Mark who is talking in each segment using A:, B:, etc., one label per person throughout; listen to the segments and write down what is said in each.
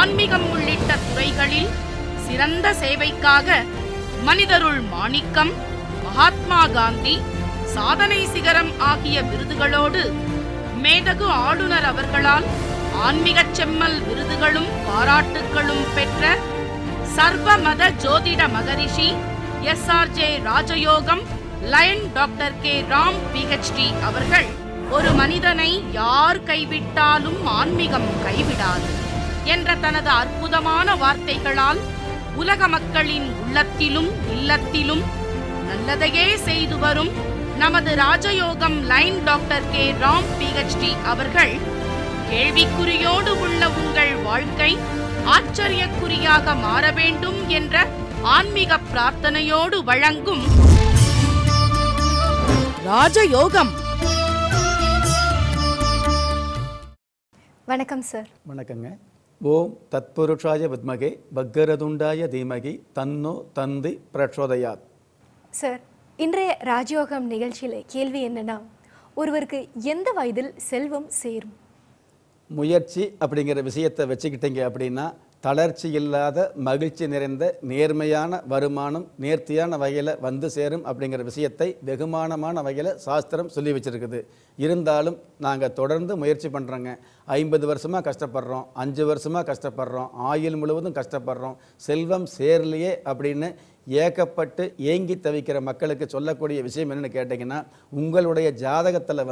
A: ஆன்மீகம் உள்ளிட்ட துறைகளில் சிறந்த சேவைக்காக மனிதருள் மாணிக்கம், மகாத்மா காந்தி, சாதனை சிகரம் ஆகிய விருதுகளோடு மேதகு ஆளுநர் அவர்களால் ஆன்மீகச் செம்மல் விருதுகளும் பாராட்டுகளும் பெற்ற சர்வமத ஜோதிட மகரிஷி S.R.J. ராஜயோகம் லயன் Dr.K.Ram Ph.D. அவர்கள் ஒரு மனிதனை யார் கைவிட்டாலும் ஆன்மீகம் கைவிடாது என்ற தனது அற்புதமான வார்த்தைகளால் உலக மக்களின் உள்ளத்திலும் இல்லத்திலும் நல்லதையே செய்து வரும் நமது ராஜயோகம் லைன் Dr.K.Ram Ph.D. அவர்கள் கேள்விக்குறியோடு உள்ள உங்கள் வாழ்க்கை ஆச்சரியக்குறியாக மாற வேண்டும் என்ற ஆன்மீக பிரார்த்தனையோடு வழங்கும் ராஜயோகம்.
B: வணக்கம் சார்.
C: வணக்கங்க. ஓம் தத்புருஷாய வித்மகே வக்கரதுண்டாய தீமகி தன்னோ தந்தி பிரச்சோதயாத்.
B: சார், இன்றைய ராஜயோகம் நிகழ்ச்சியில் கேள்வி என்னன்னா, ஒருவருக்கு எந்த வயதில் செல்வம் சேரும்?
C: முயற்சி அப்படிங்கிற விஷயத்தை வச்சுக்கிட்டீங்க அப்படின்னா தளர்ச்சி இல்லாத மகிழ்ச்சி நிறைந்த நேர்மையான வருமானம் நேர்த்தியான வகையில் வந்து சேரும் அப்படிங்கிற விஷயத்தை வெகுமானமான வகையில் சாஸ்திரம் சொல்லி வச்சுருக்குது. இருந்தாலும் நாங்கள் தொடர்ந்து முயற்சி பண்ணுறோங்க. 50 வருஷமாக கஷ்டப்படுறோம், 5 வருஷமாக கஷ்டப்படுறோம், ஆயுள் முழுவதும் கஷ்டப்படுறோம், செல்வம் சேரலையே அப்படின்னு ஏக்கப்பட்டு ஏங்கி தவிக்கிற மக்களுக்கு சொல்லக்கூடிய விஷயம் என்னென்னு கேட்டிங்கன்னா, உங்களுடைய ஜாதகத்தில்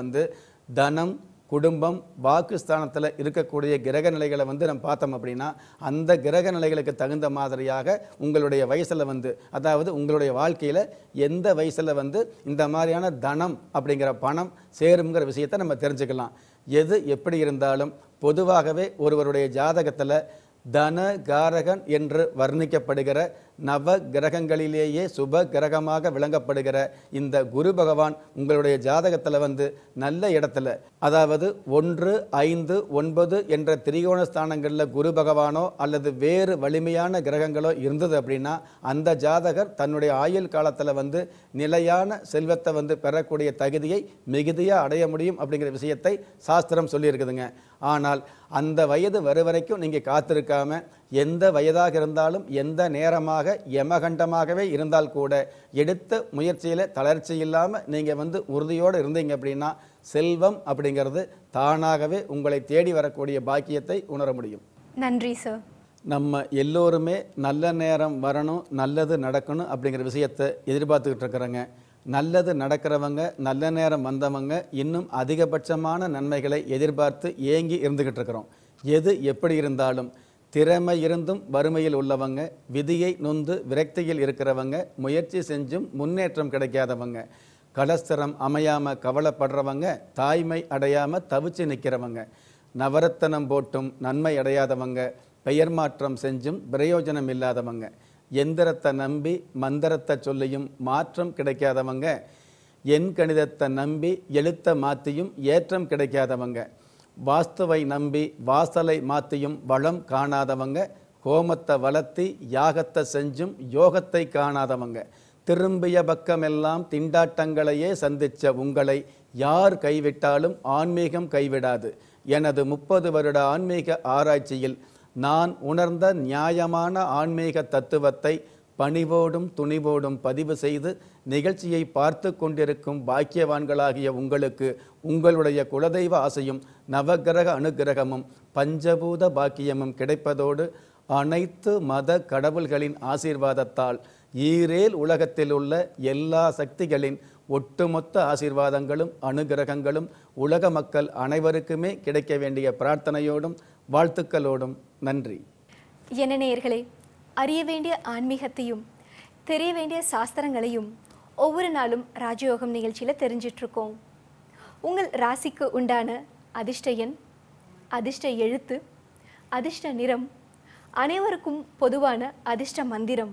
C: தனம், குடும்பம், வாக்குஸ்தானத்தில் இருக்கக்கூடிய கிரக நிலைகளை நம்ம பார்த்தோம் அப்படின்னா அந்த கிரக நிலைகளுக்கு தகுந்த மாதிரியாக உங்களுடைய வயசில் அதாவது உங்களுடைய வாழ்க்கையில் எந்த வயசில் இந்த மாதிரியான தனம் அப்படிங்கிற பணம் சேருங்கிற விஷயத்தை நம்ம தெரிஞ்சுக்கலாம். எது எப்படி இருந்தாலும் பொதுவாகவே ஒருவருடைய ஜாதகத்தில் தன காரகன் என்று வர்ணிக்கப்படுகிற நவ கிரகங்களிலேயே சுப கிரகமாக விளங்கப்படுகிற இந்த குரு பகவான் உங்களுடைய ஜாதகத்தில் நல்ல இடத்துல, அதாவது 1, 5, 9 என்ற திரிகோண ஸ்தானங்களில் குரு பகவானோ அல்லது வேறு வலிமையான கிரகங்களோ இருந்தது அப்படின்னா அந்த ஜாதகர் தன்னுடைய ஆயுள் காலத்தில் நிலையான செல்வத்தை பெறக்கூடிய தகுதியை மிகுதியாக அடைய முடியும் அப்படிங்கிற விஷயத்தை சாஸ்திரம் சொல்லியிருக்குதுங்க. ஆனால் அந்த வயது வரும் வரைக்கும் நீங்கள் காத்திருக்காம எந்த வயதாக இருந்தாலும் எந்த நேரமாக யமகண்டமாகவே இருந்தால் கூட எடுத்த முயற்சியில் தளர்ச்சி இல்லாமல் நீங்கள் உறுதியோடு இருந்தீங்க அப்படின்னா செல்வம் அப்படிங்கிறது தானாகவே உங்களை தேடி வரக்கூடிய பாக்கியத்தை உணர முடியும்.
B: நன்றி சார்.
C: நம்ம எல்லோருமே நல்ல நேரம் வரணும், நல்லது நடக்கணும் அப்படிங்கிற விஷயத்தை எதிர்பார்த்துக்கிட்டு இருக்கிறோங்க. நல்லது நடக்கிறவங்க, நல்ல நேரம் வந்தவங்க இன்னும் அதிகபட்சமான நன்மைகளை எதிர்பார்த்து ஏங்கி இருந்துக்கிட்டு இருக்கிறோம். எது எப்படி இருந்தாலும் திறமை இருந்தும் வறுமையில் உள்ளவங்க, விதியை நொந்து விரக்தியில் இருக்கிறவங்க, முயற்சி செஞ்சும் முன்னேற்றம் கிடைக்காதவங்க, கலஸ்தரம் அமையாமல் கவலைப்படுறவங்க, தாய்மை அடையாமல் தவிச்சு நிற்கிறவங்க, நவரத்தனம் போட்டும் நன்மை அடையாதவங்க, பெயர் மாற்றம் செஞ்சும் பிரயோஜனம் இல்லாதவங்க, எந்திரத்தை நம்பி மந்திரத்தை சொல்லியும் மாற்றம் கிடைக்காதவங்க, எண் கணிதத்தை நம்பி எழுத்த மாற்றியும் ஏற்றம் கிடைக்காதவங்க, வாஸ்துவை நம்பி வாசலை மாற்றியும் வளம் காணாதவங்க, ஹோமத்தை வளர்த்தி யாகத்தை செஞ்சும் யோகத்தை காணாதவங்க, திரும்பிய பக்கமெல்லாம் திண்டாட்டங்களையே சந்தித்த உங்களை யார் கைவிட்டாலும் ஆன்மீகம் கைவிடாது. எனது 30 வருட ஆன்மீக ஆராய்ச்சியில் நான் உணர்ந்த நியாயமான ஆன்மீக தத்துவத்தை பணிவோடும் துணிவோடும் பதிவு செய்து நிகழ்ச்சியை பார்த்து கொண்டிருக்கும் பாக்கியவான்களாகிய உங்களுக்கு உங்களுடைய குலதெய்வ ஆசையும் நவகிரக அனுகிரகமும் பஞ்சபூத பாக்கியமும் கிடைப்பதோடு அனைத்து மத கடவுள்களின் ஆசீர்வாதத்தால் ஈரேல் உலகத்தில் உள்ள எல்லா சக்திகளின் ஒட்டுமொத்த ஆசீர்வாதங்களும் அனுகிரகங்களும் உலக மக்கள் அனைவருக்குமே கிடைக்க வேண்டிய பிரார்த்தனையோடும் வாழ்த்துக்களோடும் நன்றி.
B: என்ன நேயர்களே, அறிய வேண்டிய ஆன்மீகத்தையும் தெரிய வேண்டிய சாஸ்திரங்களையும் ஒவ்வொரு நாளும் ராஜயோகம் நிகழ்ச்சியில் தெரிஞ்சிட்ருக்கோம். உங்கள் ராசிக்கு உண்டான அதிர்ஷ்ட எண், அதிர்ஷ்ட எழுத்து, அதிர்ஷ்ட நிறம், அனைவருக்கும் பொதுவான அதிர்ஷ்ட மந்திரம்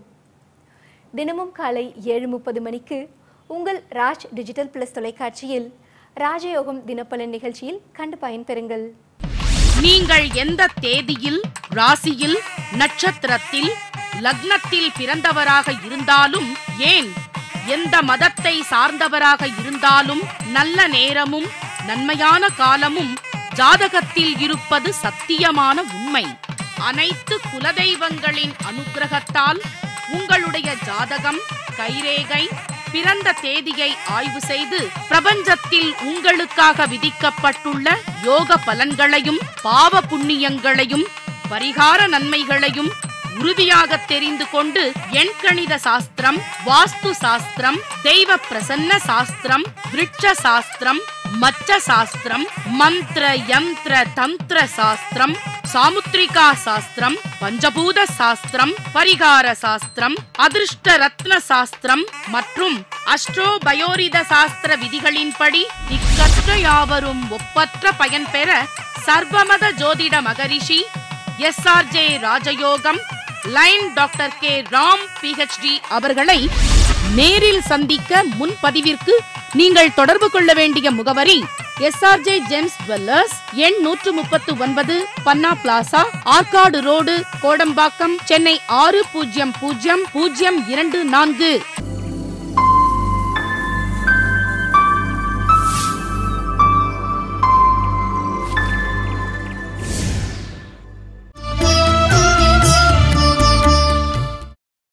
B: தினமும் காலை 7:30 மணிக்கு உங்கள் ராஜ் டிஜிட்டல் பிளஸ் தொலைக்காட்சியில் ராஜயோகம் தினப்பலன் நிகழ்ச்சியில் கண்டு பயன்பெறுங்கள்.
A: நீங்கள் எந்த தேதியில், ராசியில், நட்சத்திரத்தில், லக்னத்தில் பிறந்தவராக இருந்தாலும், ஏன் எந்த மதத்தை சார்ந்தவராக இருந்தாலும் நல்ல நேரமும் நன்மையான காலமும் ஜாதகத்தில் இருப்பது சத்தியமான உண்மை. அனைத்து குலதெய்வங்களின் அனுக்கிரகத்தால் உங்களுடைய ஜாதகம், கைரேகை, பிறந்த தேதியை ஆய்வு செய்து பிரபஞ்சத்தில் உங்களுக்காக விதிக்கப்பட்டுள்ள யோக பலன்களையும் பாவ புண்ணியங்களையும் பரிகார நன்மைகளையும் உறுதியாக தெரிந்து கொண்டு எண்கணித சாஸ்திரம், வாஸ்து சாஸ்திரம், தெய்வ பிரசன்ன சாஸ்திரம், விருட்ச சாஸ்திரம், மச்ச சாஸ்திரம், மந்திர யந்திர தந்திர சாஸ்திரம், சாமுத்ரிகா சாஸ்திரம், பஞ்சபூத சாஸ்திரம், பரிகார சாஸ்திரம், அதிர்ஷ்ட ரத்ன சாஸ்திரம் மற்றும் அஸ்ட்ரோபயோரித சாஸ்திர விதிகளின்படி இக்கற்ற யாவரும் ஒப்பற்ற பயன் பெற சர்வமத ஜோதிட மகரிஷி S.R.J ராஜயோகம் லைன் Dr.K.Ram Ph.D அவர்களை நேரில் சந்திக்க முன்பதிவிற்கு நீங்கள் தொடர்பு கொள்ள வேண்டிய முகவரி S.R.J ஜெம்ஸ் ஜுவல்லர்ஸ், எண் 139, பன்னா பிளாசா, ஆற்காடு ரோடு, கோடம்பாக்கம், சென்னை 600024.